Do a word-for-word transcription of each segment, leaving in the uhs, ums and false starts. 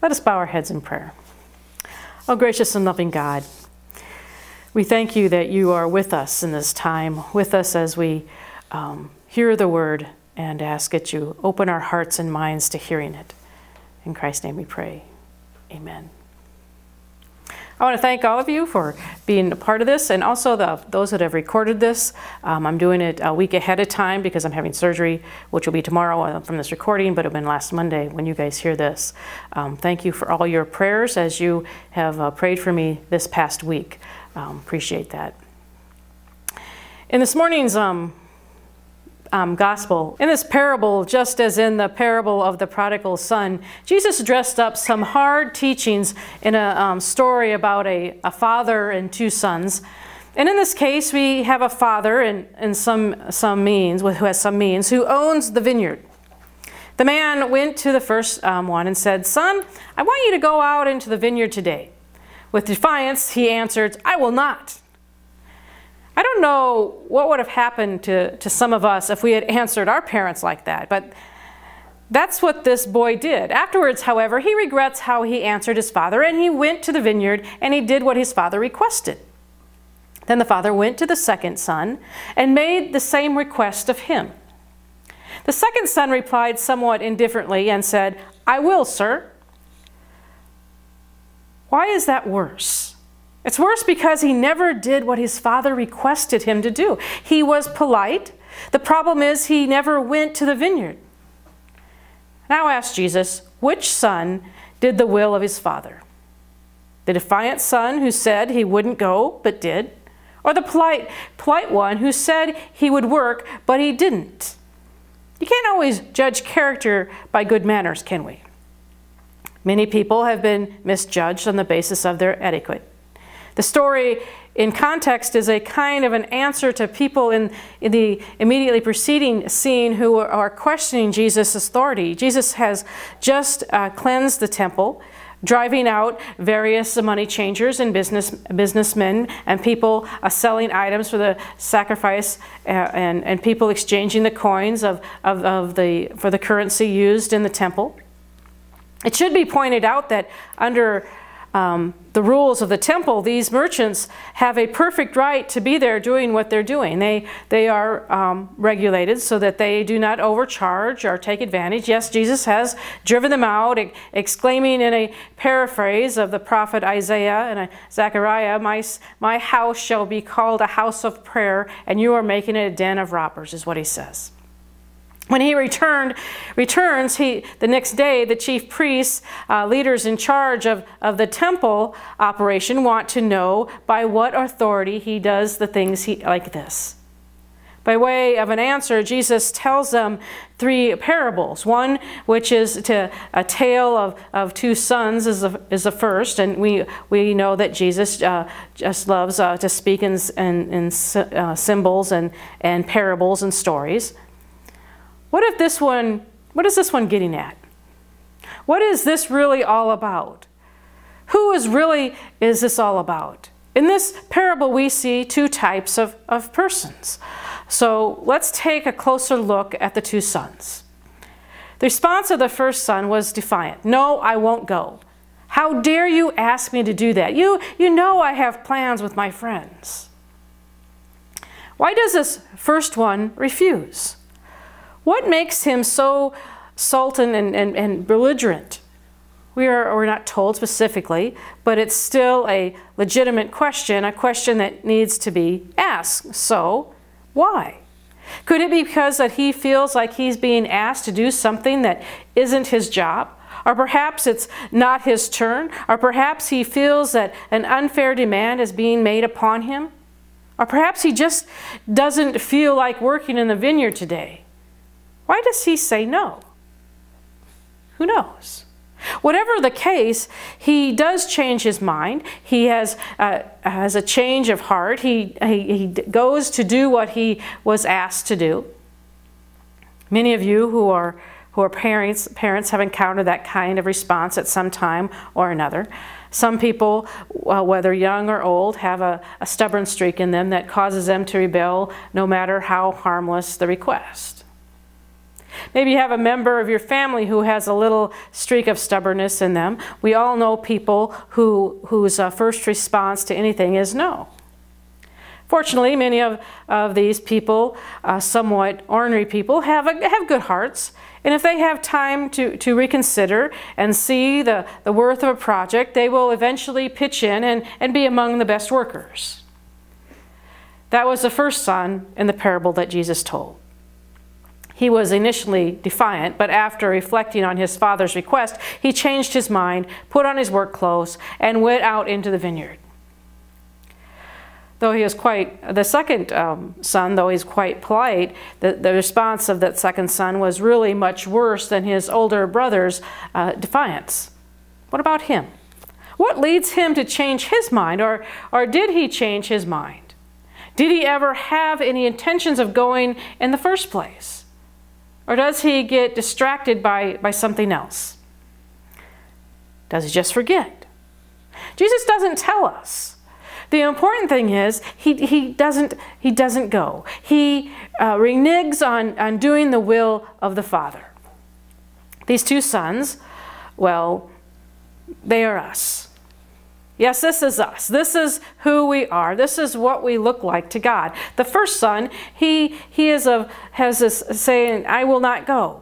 Let us bow our heads in prayer. Oh, gracious and loving God, we thank you that you are with us in this time, with us as we um, hear the word and ask that you open our hearts and minds to hearing it. In Christ's name we pray. Amen. I want to thank all of you for being a part of this, and also the, those that have recorded this. Um, I'm doing it a week ahead of time because I'm having surgery, which will be tomorrow from this recording, but it will be last Monday when you guys hear this. Um, thank you for all your prayers as you have uh, prayed for me this past week. Um, appreciate that. In this morning's um, Um, gospel. In this parable, just as in the parable of the prodigal son, Jesus dressed up some hard teachings in a um, story about a, a father and two sons. And in this case, we have a father and, and some, some means, who has some means, who owns the vineyard. The man went to the first um, one and said, "Son, I want you to go out into the vineyard today." With defiance, he answered, "I will not." I don't know what would have happened to, to some of us if we had answered our parents like that, but that's what this boy did. Afterwards, however, he regrets how he answered his father, and he went to the vineyard and he did what his father requested. Then the father went to the second son and made the same request of him. The second son replied somewhat indifferently and said, "I will, sir." Why is that worse? It's worse because he never did what his father requested him to do. He was polite. The problem is he never went to the vineyard. Now ask Jesus, which son did the will of his father? The defiant son who said he wouldn't go but did? Or the polite, polite one who said he would work but he didn't? You can't always judge character by good manners, can we? Many people have been misjudged on the basis of their etiquette. The story in context is a kind of an answer to people in, in the immediately preceding scene who are, are questioning Jesus' authority. Jesus has just uh, cleansed the temple, driving out various money changers and business, businessmen and people uh, selling items for the sacrifice uh, and, and people exchanging the coins of, of, of the, for the currency used in the temple. It should be pointed out that under Um, the rules of the temple, these merchants have a perfect right to be there doing what they're doing. They, they are um, regulated so that they do not overcharge or take advantage. Yes, Jesus has driven them out, exclaiming in a paraphrase of the prophet Isaiah and Zechariah, my, my house shall be called a house of prayer, and you are making it a den of robbers, is what he says. When he returned, returns, he, the next day, the chief priests, uh, leaders in charge of, of the temple operation want to know by what authority he does the things he, like this. By way of an answer, Jesus tells them three parables. One, which is to a tale of, of two sons, is the, is the first. And we, we know that Jesus uh, just loves uh, to speak in, in, in uh, symbols and, and parables and stories. What if this one, what is this one getting at? What is this really all about? Who is really is this all about? In this parable, we see two types of, of persons. So let's take a closer look at the two sons. The response of the first son was defiant. "No, I won't go. How dare you ask me to do that? You, you know I have plans with my friends." Why does this first one refuse? What makes him so sullen and, and, and belligerent? We are we're not told specifically, but it's still a legitimate question, a question that needs to be asked. So, why? Could it be because that he feels like he's being asked to do something that isn't his job? Or perhaps it's not his turn? Or perhaps he feels that an unfair demand is being made upon him? Or perhaps he just doesn't feel like working in the vineyard today? Why does he say no? Who knows? Whatever the case, he does change his mind. He has, uh, has a change of heart. He, he, he goes to do what he was asked to do. Many of you who are, who are parents, parents have encountered that kind of response at some time or another. Some people, uh, whether young or old, have a, a stubborn streak in them that causes them to rebel no matter how harmless the request. Maybe you have a member of your family who has a little streak of stubbornness in them. We all know people who, whose uh, first response to anything is no. Fortunately, many of, of these people, uh, somewhat ornery people, have, a, have good hearts. And if they have time to, to reconsider and see the, the worth of a project, they will eventually pitch in and, and be among the best workers. That was the first son in the parable that Jesus told. He was initially defiant, but after reflecting on his father's request, he changed his mind, put on his work clothes, and went out into the vineyard. Though he was quite, the second um, son, though he's quite polite, the, the response of that second son was really much worse than his older brother's uh, defiance. What about him? What leads him to change his mind, or, or did he change his mind? Did he ever have any intentions of going in the first place? Or does he get distracted by, by something else? Does he just forget? Jesus doesn't tell us. The important thing is he, he, doesn't, he doesn't go. He uh, reneges on, on doing the will of the Father. These two sons, well, they are us. Yes, this is us. This is who we are. This is what we look like to God. The first son, he, he is a, has this saying, I will not go.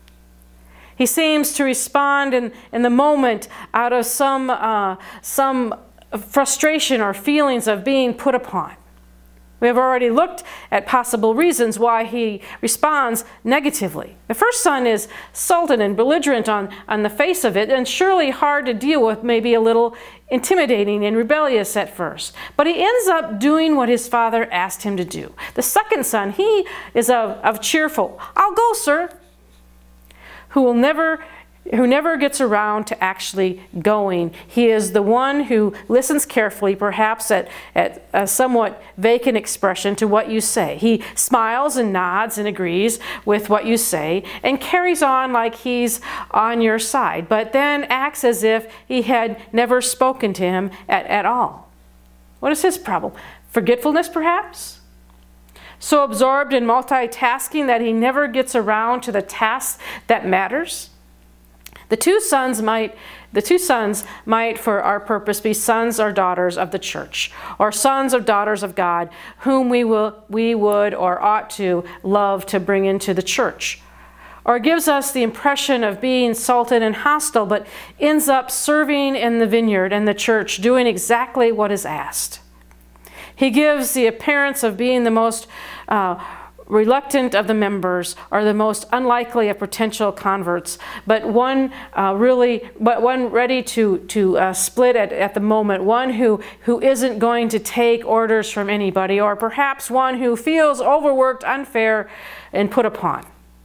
He seems to respond in, in the moment out of some, uh, some frustration or feelings of being put upon. We have already looked at possible reasons why he responds negatively. The first son is sullen and belligerent on, on the face of it, and surely hard to deal with, maybe a little intimidating and rebellious at first. But he ends up doing what his father asked him to do. The second son, he is of, of cheerful, I'll go, sir, who will never who never gets around to actually going. He is the one who listens carefully, perhaps at, at a somewhat vacant expression to what you say. He smiles and nods and agrees with what you say and carries on like he's on your side, but then acts as if he had never spoken to him at, at all. What is his problem? Forgetfulness, perhaps? So absorbed in multitasking that he never gets around to the task that matters? The two sons might, the two sons might, for our purpose, be sons or daughters of the church, or sons or daughters of God, whom we will, we would or ought to love to bring into the church. Or gives us the impression of being sullen and hostile, but ends up serving in the vineyard and the church, doing exactly what is asked. He gives the appearance of being the most uh, reluctant of the members, or the most unlikely of potential converts, but one uh, really, but one ready to to uh, split at, at the moment, one who who isn't going to take orders from anybody, or perhaps one who feels overworked, unfair, and put upon.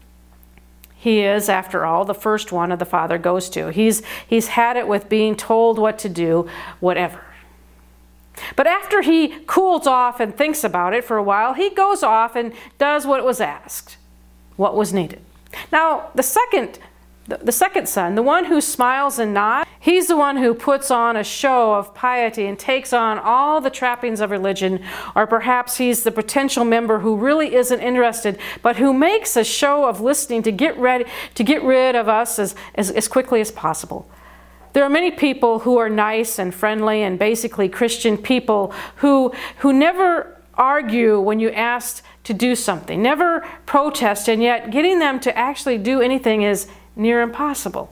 He is, after all, the first one of the Father goes to. He's he's had it with being told what to do, whatever. But after he cools off and thinks about it for a while, he goes off and does what was asked, what was needed. Now, the second, the, the second son, the one who smiles and nods, he's the one who puts on a show of piety and takes on all the trappings of religion, or perhaps he's the potential member who really isn't interested, but who makes a show of listening to get ready, to get rid of us as, as, as quickly as possible. There are many people who are nice and friendly and basically Christian people who, who never argue when you ask to do something, never protest, and yet getting them to actually do anything is near impossible.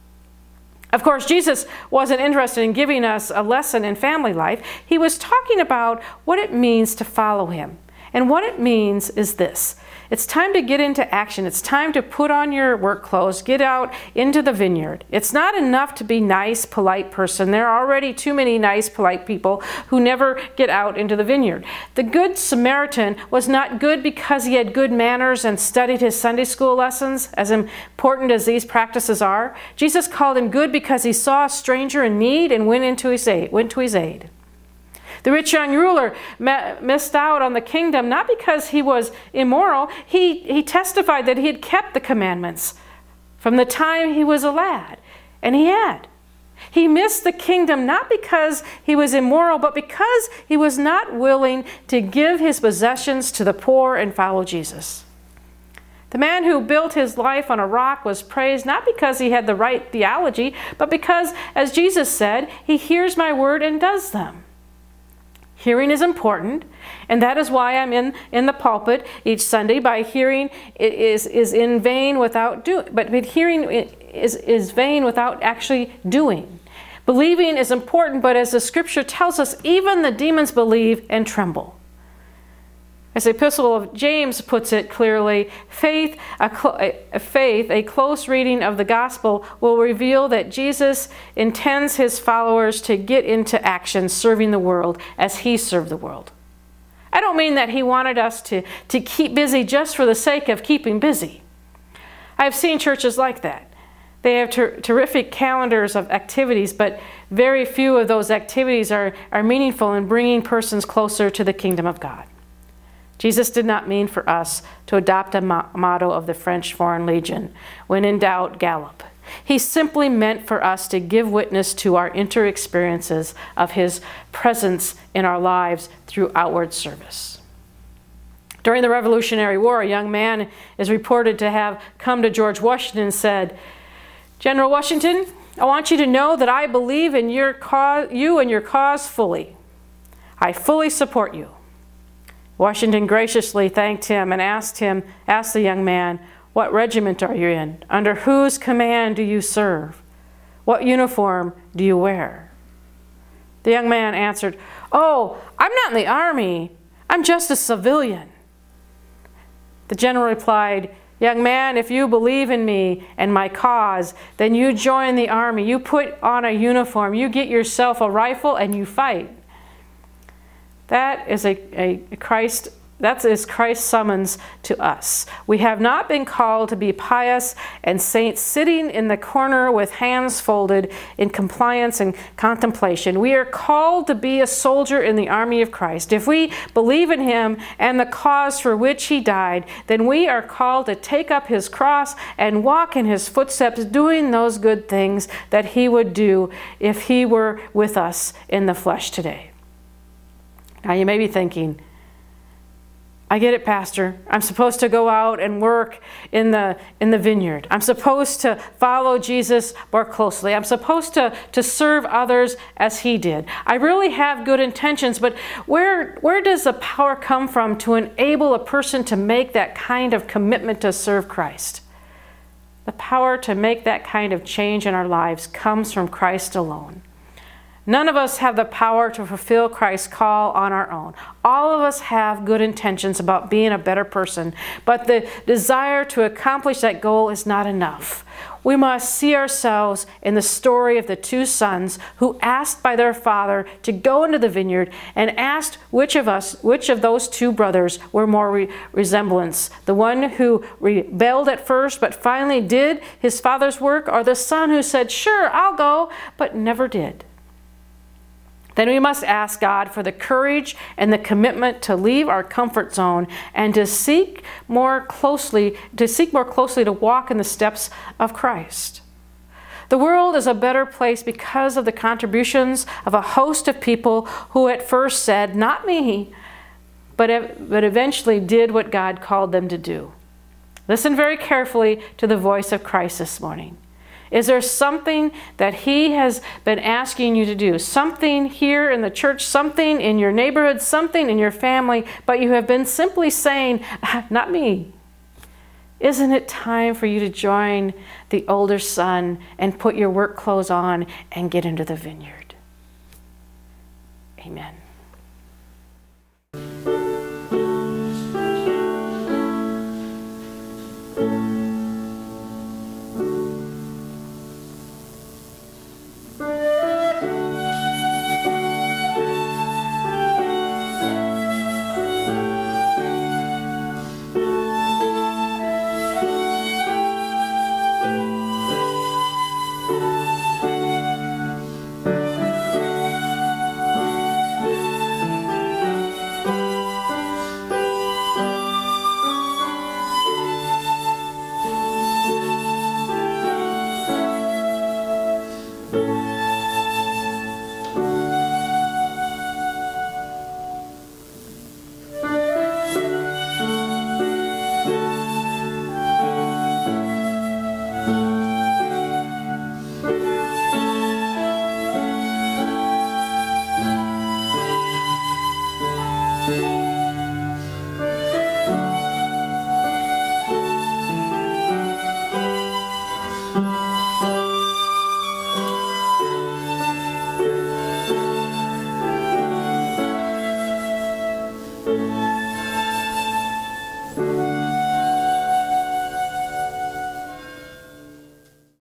Of course, Jesus wasn't interested in giving us a lesson in family life. He was talking about what it means to follow him. And what it means is this. It's time to get into action. It's time to put on your work clothes, get out into the vineyard. It's not enough to be nice, polite person. There are already too many nice, polite people who never get out into the vineyard. The Good Samaritan was not good because he had good manners and studied his Sunday school lessons, as important as these practices are. Jesus called him good because he saw a stranger in need and went into his aid. Went to his aid. The rich young ruler missed out on the kingdom not because he was immoral. He, he testified that he had kept the commandments from the time he was a lad, and he had. He missed the kingdom not because he was immoral, but because he was not willing to give his possessions to the poor and follow Jesus. The The man who built his life on a rock was praised not because he had the right theology, but because, as Jesus said, he hears my word and does them. Hearing is important, and that is why I'm in, in the pulpit each Sunday. By hearing is, is in vain without doing, but hearing is, is vain without actually doing. Believing is important, but as the scripture tells us, even the demons believe and tremble. As the Epistle of James puts it clearly, faith a, a faith, a close reading of the gospel will reveal that Jesus intends his followers to get into action serving the world as he served the world. I don't mean that he wanted us to, to keep busy just for the sake of keeping busy. I've seen churches like that. They have ter terrific calendars of activities, but very few of those activities are, are meaningful in bringing persons closer to the kingdom of God. Jesus did not mean for us to adopt a mo motto of the French Foreign Legion, when in doubt, gallop. He simply meant for us to give witness to our inner experiences of his presence in our lives through outward service. During the Revolutionary War, a young man is reported to have come to George Washington and said, "General Washington, I want you to know that I believe in your cause, you and your cause fully. I fully support you." Washington graciously thanked him and asked him, asked the young man, "What regiment are you in? Under whose command do you serve? What uniform do you wear?" The young man answered, "Oh, I'm not in the army. I'm just a civilian." The general replied, "Young man, if you believe in me and my cause, then you join the army. You put on a uniform. You get yourself a rifle and you fight." That is a, a Christ, that is Christ's summons to us. We have not been called to be pious and saints sitting in the corner with hands folded in compliance and contemplation. We are called to be a soldier in the army of Christ. If we believe in him and the cause for which he died, then we are called to take up his cross and walk in his footsteps, doing those good things that he would do if he were with us in the flesh today. Now you may be thinking, "I get it, Pastor. I'm supposed to go out and work in the, in the vineyard. I'm supposed to follow Jesus more closely. I'm supposed to, to serve others as he did. I really have good intentions, but where, where does the power come from to enable a person to make that kind of commitment to serve Christ?" The power to make that kind of change in our lives comes from Christ alone. None of us have the power to fulfill Christ's call on our own. All of us have good intentions about being a better person, but the desire to accomplish that goal is not enough. We must see ourselves in the story of the two sons who asked by their father to go into the vineyard and asked which of us, which of those two brothers were more re resemblance, the one who rebelled at first but finally did his father's work, or the son who said, "Sure, I'll go," but never did. Then we must ask God for the courage and the commitment to leave our comfort zone and to seek more closely, to seek more closely to walk in the steps of Christ. The world is a better place because of the contributions of a host of people who at first said, "Not me," but, but eventually did what God called them to do. Listen very carefully to the voice of Christ this morning. Is there something that he has been asking you to do? Something here in the church, something in your neighborhood, something in your family, but you have been simply saying, "Not me." Isn't it time for you to join the older son and put your work clothes on and get into the vineyard? Amen. you.